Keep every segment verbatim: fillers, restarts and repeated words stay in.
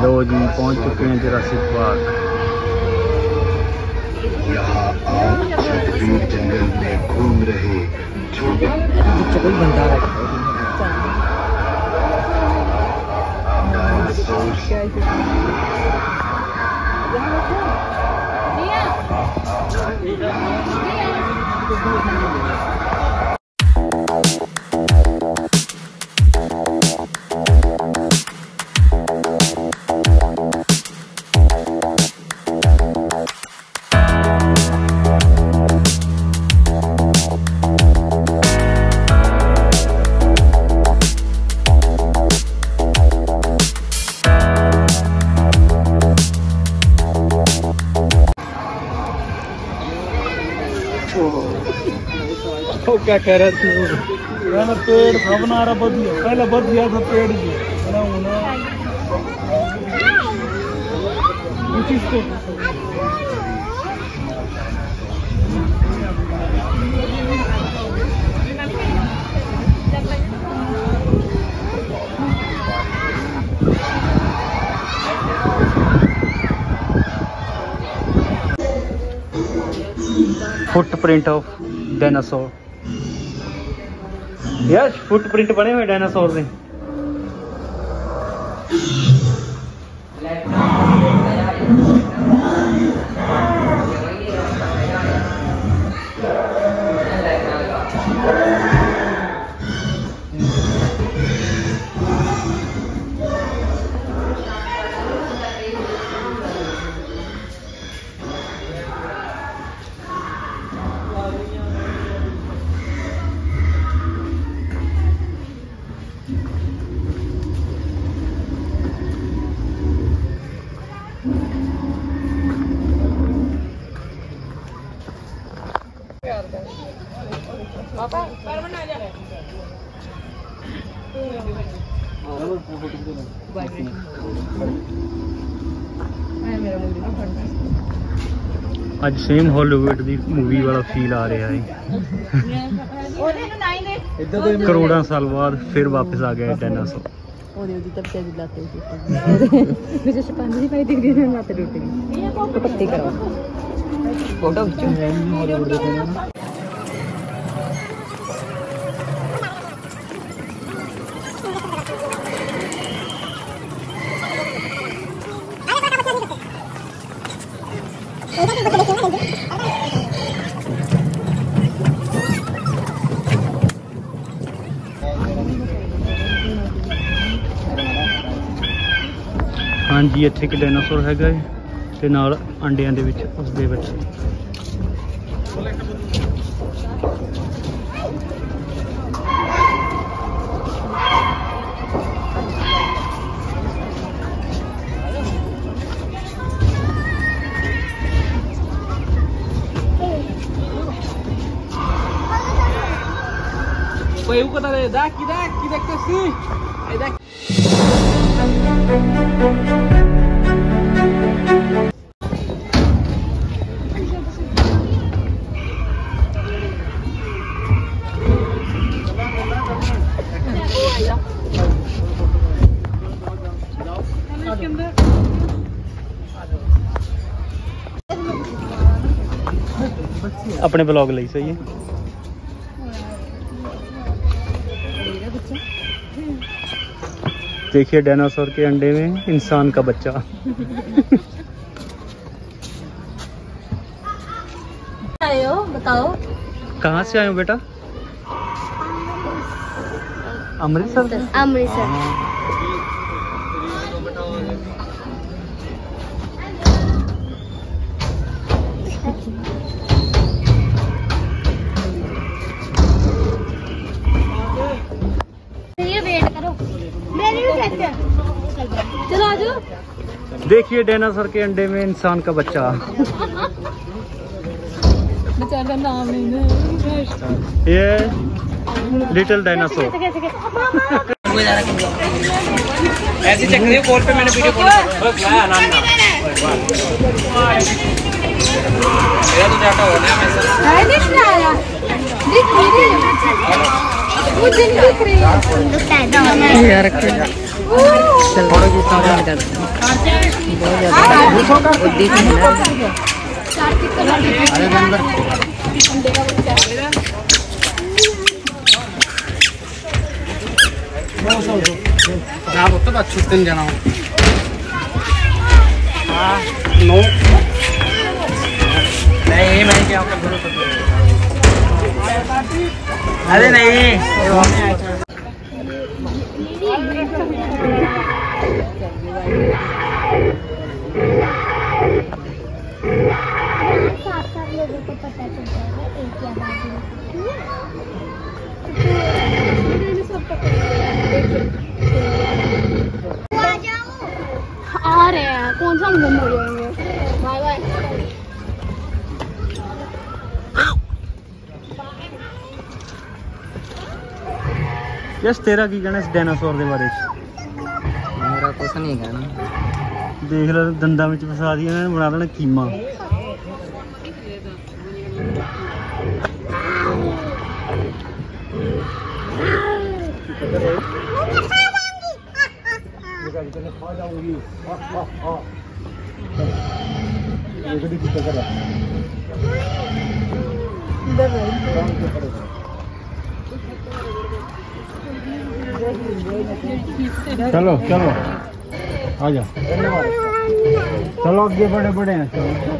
लो जी पहुंच चुके हैं जुरासिक पार्क। यहाँ आप छतबीर जंगल में घूम रहे छोटे बनता है क्या कह रहा तू? ना पेड़ था बना रहा बढ़िया, पहले बढ़िया था पेड़ भी बना होना इसको footprint of dinosaur. Yes footprint बने हुए डायनासोर से। आज सेम हॉलीवुड दी मूवी वाला फील आ रहा है। करोड़ों साल बाद फिर वापस आ गया डायनासोर। हाँ जी इत्थे एक डायनासोर हैगा ते नाल अंडियां दे विच उस दे विच Woi, uko tadi dak, dak, kita kasih. Ayo dak. अपने ब्लॉग ਲਈ सही है। देखिए डायनासोर के अंडे में इंसान का बच्चा। आए हो बताओ कहाँ से आए हो बेटा? अमृतसर से? अमृतसर। चलो आ जाओ। देखिए डायनासोर के अंडे में इंसान का बच्चा। बेचारा नाम नहीं है ये लिटिल डायनासोर। ऐसे चेक करिए कॉल पे मैंने वीडियो कॉल किया नाम ना मेरा तो डाटा हो ना मैं सर है दिख रहा है दिख नहीं मुझे नहीं दिख रही यार चल थोड़ा जितना कम कर बहुत ज़्यादा वो दिख नहीं रहा। अरे अंदर अंडे का बच्चा ना बोलते बात छुट्टी जाना हो नो नहीं मैं क्या अरे नहीं सात सात लोगों को पता चल जाएगा एक या बाकी आ रहे हैं कौन सा हम गुम हो जाएंगे। Bye bye. यस तेरा की कहना इस डायनासोर के बारे च? मेरा कुछ नहीं कहना। देख लो दंदा में फसा दिया इन्होंने, बना देना कीमा। चलो चलो आ जाओ, चलो आगे बड़े बड़े हैं।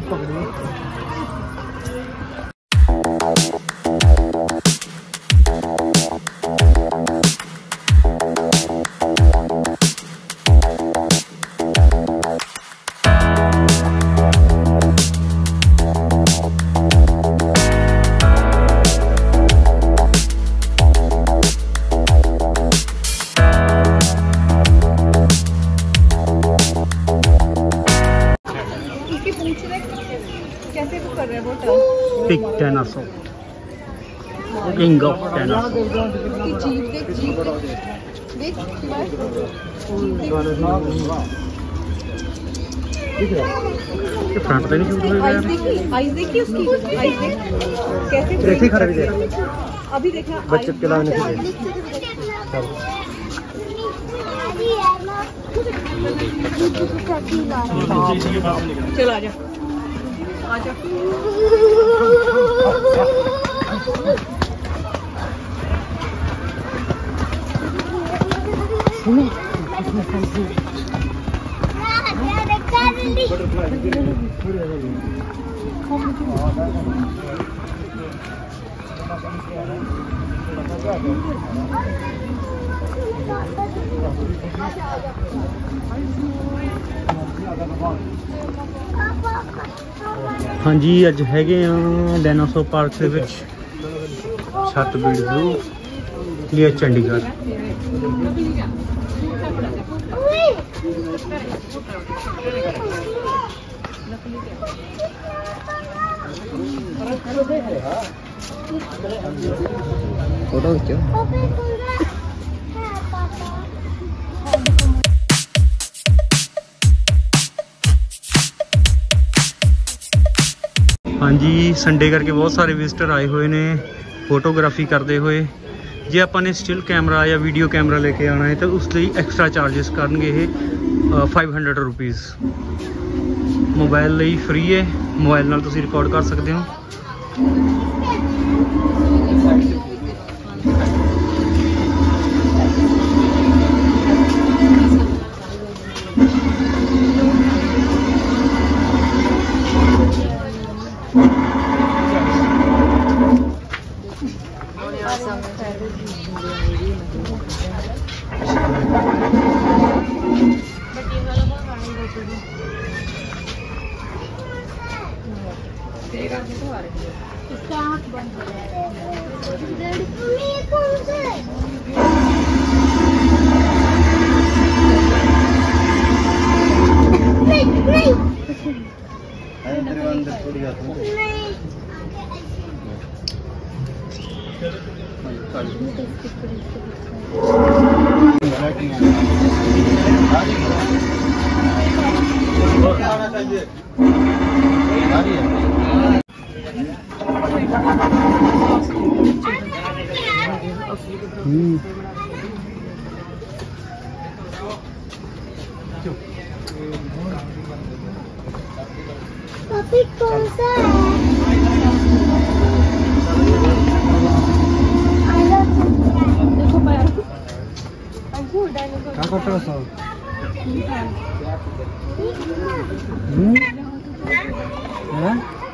Big dinosaur, king of dinosaur. Front पे नहीं शूट हो रहा है। आइस देखिए उसकी, आइस देख कैसे देखिए खराब है। अभी देखना बच्चे के लाने के लिए चल आ जा आ जा। हाँ जी अज हैगे डायनासोर पार्क के विच छतबीड़ जू लिए चंडीगढ़। फोटो खींचो। हाँ जी संडे करके बहुत सारे विजिटर आए हुए ने फोटोग्राफी करते हुए। जे आपने स्टिल कैमरा या वीडियो कैमरा लेके आना है तो उस लिए एक्स्ट्रा चार्जेस करनगे ये फाइव हंड्रेड रुपीज़। मोबाइल ਲਈ फ्री है, मोबाइल नाल तुसी रिकॉर्ड कर सकते हो। इसका आँख बंद हो गया। कौन से नहीं नहीं अभी कौन सा है? देखो पैर क्या करते हो सब? हैं?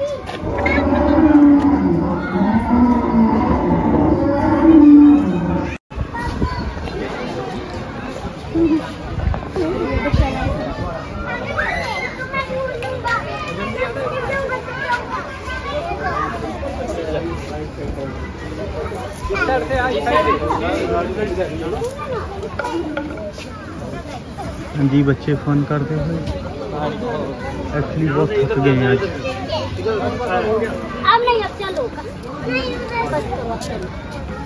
हाँ जी, बच्चे फन करते हुए एक्चुअली बहुत थक गए हैं आज। अब नहीं, अब चलो। नहीं, बस करो, अब चलो।